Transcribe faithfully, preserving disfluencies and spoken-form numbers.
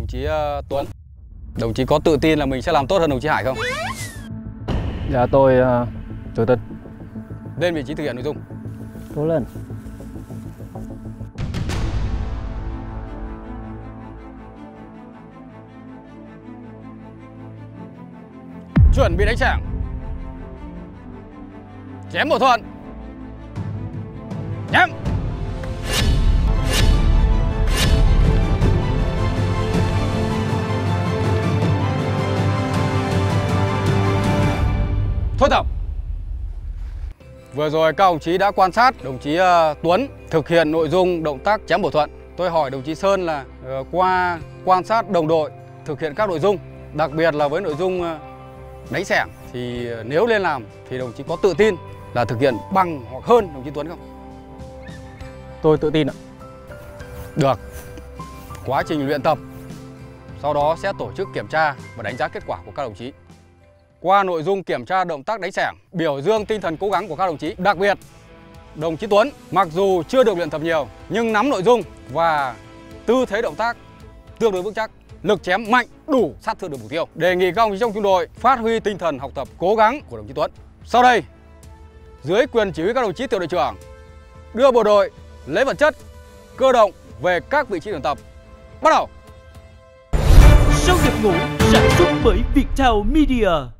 đồng chí uh, Tuấn. Đồng chí có tự tin là mình sẽ làm tốt hơn đồng chí Hải không? Dạ tôi uh, tự tin. Lên vị trí thực hiện nội dung. Cố lên. Chuẩn bị đánh sảng. Chém một thuận. Chém. Thôi tập. Vừa rồi các đồng chí đã quan sát đồng chí uh, Tuấn thực hiện nội dung động tác chém bổ thuận. Tôi hỏi đồng chí Sơn là uh, qua quan sát đồng đội thực hiện các nội dung, đặc biệt là với nội dung uh, đánh xẻng, thì uh, nếu lên làm thì đồng chí có tự tin là thực hiện bằng hoặc hơn đồng chí Tuấn không? Tôi tự tin ạ. Được. Quá trình luyện tập, sau đó sẽ tổ chức kiểm tra và đánh giá kết quả của các đồng chí. Qua nội dung kiểm tra động tác đánh xẻng, biểu dương tinh thần cố gắng của các đồng chí. Đặc biệt, đồng chí Tuấn mặc dù chưa được luyện tập nhiều nhưng nắm nội dung và tư thế động tác tương đối vững chắc, lực chém mạnh, đủ sát thương được mục tiêu. Đề nghị các đồng chí trong trung đội phát huy tinh thần học tập cố gắng của đồng chí Tuấn. Sau đây, dưới quyền chỉ huy các đồng chí tiểu đội trưởng, đưa bộ đội lấy vật chất cơ động về các vị trí luyện tập. Bắt đầu. Sau nhập ngũ sản xuất bởi Viettel Media.